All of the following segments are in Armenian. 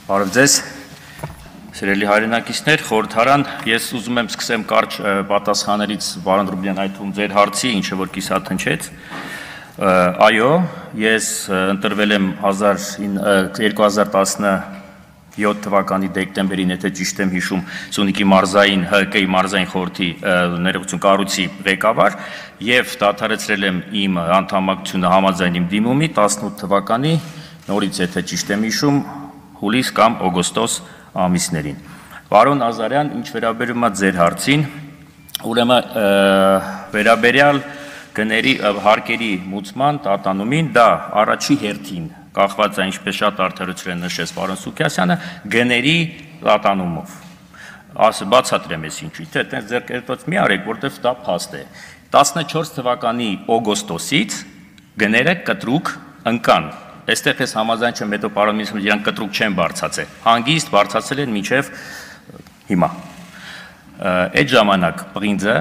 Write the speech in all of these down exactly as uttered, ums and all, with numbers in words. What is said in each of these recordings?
Բարև ձեզ, սիրելի հայրենակիցներ, խորհրդարան, ես ուզում եմ սկսեմ կարճ պատասխաններից Վարան Ռուբլյան այդում ձեր հարցի, ինչը որ կիսաթնչեց։ Այո, ես ընտրվել եմ երկու հազար տասնյոթ թվականի դեկտեմբերին, եթե ճիշտ եմ հիշում, Սյունիքի մարզային ՀԿ-ի մարզային խորհրդի ներողություն կառույցի ղեկավար եւ դադարեցրել եմ իմ անդամակցությունը համաձայն իմ դիմումի տասնութ թվականի նորից եթե ճիշտ եմ հիշում հուլիս կամ օգոստոս ամիսներին։ Պարոն Ազարյան, ինչ վերաբերում է ձեր հարցին, ուրեմն վերաբերյալ գների հարկերի մուծման տատանումին, դա առաջի հերթին կախված է, ինչպես շատ արդարություն նշեց պարոն Սուքիասյանը, գների տատանումով։ Ասը բացատրեմ ես ինչի, թե այդպես ձեռքերտոց մի արեք, որտեղ դա փաստ է։ տասնչորս թվականի օգոստոսից գները կտրուկ ընկան։ Այստեղ ես համաձայն չեմ, հետո պարոն Միսյանը իրանք կտրուկ չեն բարձրացել։ Հանգիստ բարձրացել են մինչև հիմա։ Այդ ժամանակ պրինցը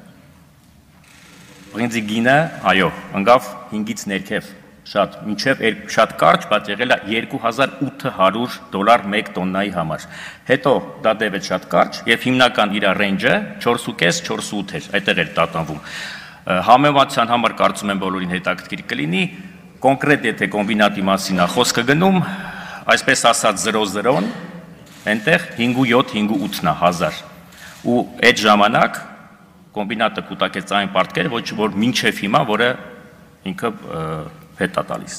պրինցի գինը, այո, ընկավ հինգից ներքև, շատ մինչև շատ կարճ, բայց եղել է երկու հազար ութ հարյուր դոլար մեկ տոննայի համար։ Հետո դա դեպեց շատ կարճ եւ հիմնական իր ռեյնջը չորս կես չորս ութ էր, այդտեղ էր տատանվում։ Համեմատության համար կարծում եմ բոլորին հետաքրքիր կլինի կոնկրետ եթե կոմբինատի մասին է խոսքը գնում, այսպես ասած զրո զրոն, այնտեղ հինգ յոթ հինգ ութն է հազար։ Ու այդ ժամանակ կոմբինատը կուտակեց այն պարտքերը, ոչ որ մինչև հիմա, որը ինքը հետ է տալիս։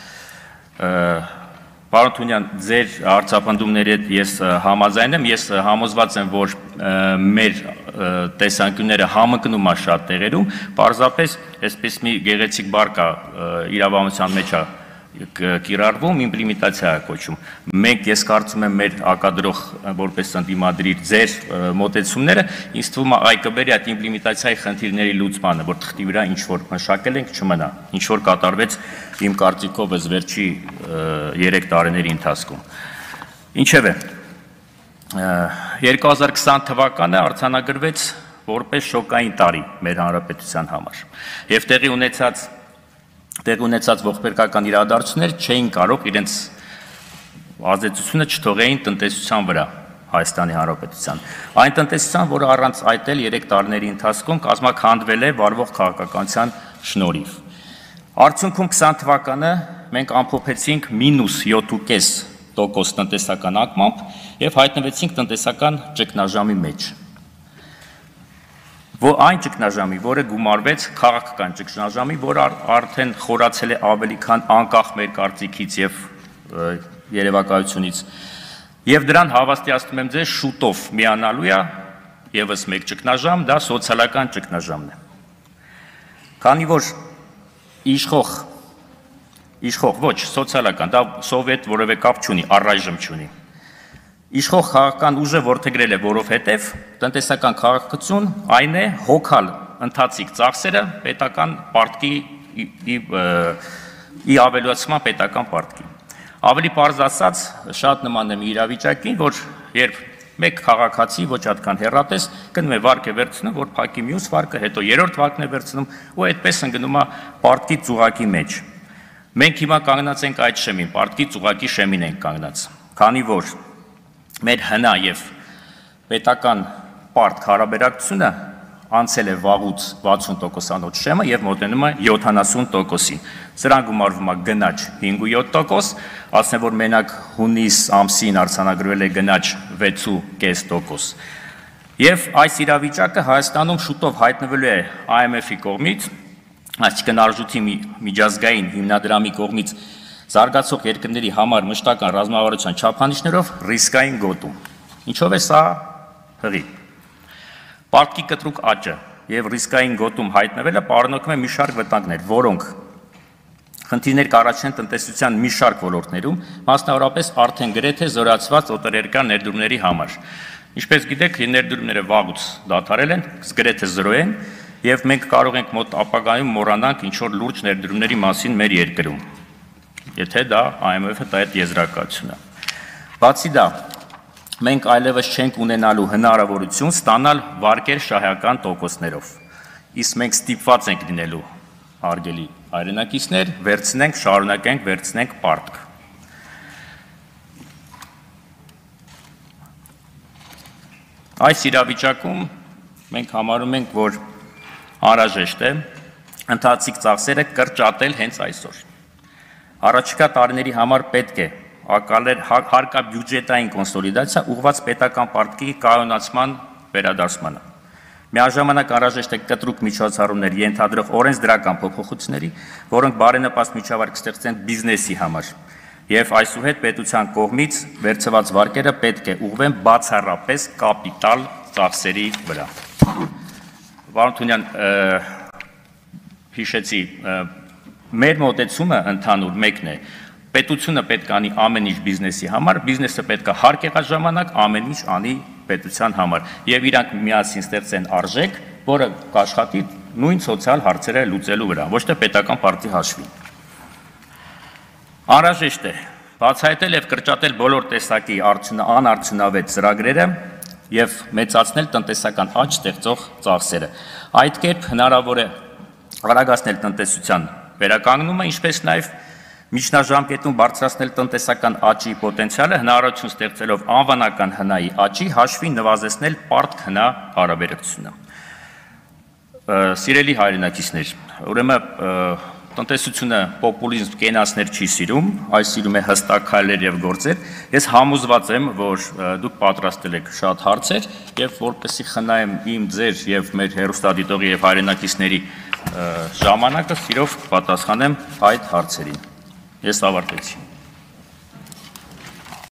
Պարոն Թունյան, ձեր հարցապնդումների հետ ես համաձայն եմ, ես համոզված եմ, որ մեր տեսանկյունները համընկնում է շատ տեղերում, պարզապես այսպես մի գեղեցիկ բառ կա իրավաբանության մեջ է կիրառվում, իմպլեմենտացիա է կոչում։ Մենք ես կարծում եմ մեր ակադրող որպես ընդդիմադիր ձեր մոտեցումները ինձ թվում է այ կբերի այդ իմպլեմենտացիայի խնդիրների լուծմանը, որ թղթի վրա ինչ որ մշակել ենք չմնա, ինչ որ կատարվեց իմ կարծիքով ըստ վերջի երեք տարիների ընթացքում։ Ինչևէ, երկու հազար քսան թվականը արձանագրվեց որպես շոկային տարի մեր հանրապետության համար։ Եվ տեղի ունեցած Տեղ ունեցած ողբերգական իրադարձություններ չէին կարող իրենց ազդեցությունը չթողեին տնտեսության վրա Հայաստանի Հանրապետության։ Այն տնտեսության, որը առանց այդ էլ երեք տարիների ընթացքում կազմաքանդվել է վարվող քաղաքականության շնորհիվ։ Արդյունքում քսան թվականը մենք ամփոփեցինք մինուս յոթ կես տոկոս տնտեսական անկմամբ եւ հայտնվեցինք տնտեսական ճգնաժամի մեջ։ Որ այն ճգնաժամի, որը գումարվեց քաղաքական ճգնաժամի, որը արդեն խորացել է ավելի քան անկախ մեր կարծիքից եւ երևակայությունից։ Եվ դրան հավաստիացնում եմ ձեզ շուտով միանալու է եւս մեկ ճգնաժամ, դա սոցիալական ճգնաժամն է։ Քանի որ իշխող իշխող ոչ սոցիալական, դա սովետ որևէ կապ չունի, առայժմ չունի։ Իշխող քաղաքական ուժը որդեգրել է, որովհետև տնտեսական քաղաքացիություն այն է հոգալ ընթացիկ ծախսերը պետական պարտքի ի ավելացման պետական պարտքի։ Ավելի պարզ ասած, շատ նման է մի իրավիճակին, որ երբ մեկ քաղաքացի ոչ այդքան հեռատես գնում է վարկ է վերցնում, որ փակի մյուս վարկը, հետո երրորդ վարկն է վերցնում ու այդպես ընկնում է պարտքի ծուղակի մեջ։ Մենք հիմա կանգնած ենք այդ շեմին, պարտքի ծուղակի շեմին ենք կանգնած, քանի որ մեր հնա եւ պետական պարտք հարաբերակցությունը անցել է վաղուց վաթսուն տոկոսանոց շեմը եւ մոտենում է յոթանասուն տոկոսին։ Սրան գումարվում է գնաճ հինգ յոթ տոկոս, ասեմ որ մենակ հունիս ամսին արձանագրվել է գնաճ վեց կես տոկոս։ Եվ այս իրավիճակը Հայաստանում շուտով հայտնվելու է I M F-ի կողմից, այսինքն արժույթի միջազգային հիմնադրամի կողմից զարգացող երկրների համար մշտական ռազմավարության չափանիշներով ռիսկային գոտում։ Ինչով է սա հղի։ Պարտքի կտրուկ աճը եւ ռիսկային գոտում հայտնվելը պարունակում է մի շարք վտանգներ, որոնք խնդիրներ կառաջեն տնտեսության մի շարք ոլորտներում, մասնավորապես արդեն գրեթե զորացված օտարերկրյա ներդրումների համար։ Ինչպես գիտեք, ներդրումները վաղուց դադարել են, գրեթե զրո են, եւ մենք կարող ենք մոտ ապագայում մոռանանք ինչ որ լուրջ ներդրումների մասին մեր երկրում։ Եթե դա I M F-ը դա այդ եզրակացությունը։ Բացի դա, մենք այլևս չենք ունենալու հնարավորություն ստանալ վարկեր շահական տոկոսներով։ Իսկ մենք ստիպված ենք լինելու, հարգելի հայրենակիցներ, վերցնենք, շարունակենք, վերցնենք պարտք։ Այս իրավիճակում մենք համարում ենք, որ անհրաժեշտ է ընթացիկ ծախսերը կրճատել հենց այսօր։ Առաջիկա տարիների համար պետք է հարկաբյուջետային կոնսոլիդացիա ուղղված պետական պարտքի կայունացման վերադարձմանը։ Միաժամանակ անհրաժեշտ է կտրուկ միջոցառումներ ենթադրող օրենսդրական փոփոխությունների, որոնք բարենպաստ միջավայր կստեղծեն բիզնեսի համար, եւ այսուհետ պետության կողմից վերցված վարկերը պետք է ուղղվեն բացառապես կապիտալ ծախսերի վրա։ Պարոն Թունյան, հիշեցի, մեր մոտեցումը ընդհանուր մեկն է, պետությունը պետք է անի ամեն ինչ բիզնեսի համար, բիզնեսը պետք է հարկեղած ժամանակ ամեն ինչ անի պետության համար, եւ իրանք միասին ստեղծեն արժեք, որը կաշխատի նույն սոցիալ հարցերը լուծելու վրա, ոչ թե պետական պարտի հաշվին։ Անհրաժեշտ է բացահայտել եւ կրճատել բոլոր տեսակի անարդյունավետ ծրագրերը եւ մեծացնել տնտեսական աճ ստեղծող ծախսերը։ Այդ կերպ հնարավոր է արագացնել տնտեսության վերականգնումը, ինչպես նաեւ միջնաժամկետում բարձրացնել տնտեսական աճի պոտենցիալը, հնարավորություն ստեղծելով անվանական հնայի աճի հաշվին նվազեցնել պարտք հնա հարաբերակցությունը։ Սիրելի հայրենակիցներ, ուրեմն տնտեսությունը պոպուլիզմ կենացներ չի սիրում, այս սիրում է հստակ քայլեր եւ գործեր։ Ես համոզված եմ, որ դուք պատրաստել եք շատ հարցեր եւ որպեսզի խնայեմ իմ ձեր եւ մեր հեռուստադիտողի եւ հայրենակիցների ժամանակը, սիրով պատասխանեմ այդ հարցերին։ Ես ավարտեցի։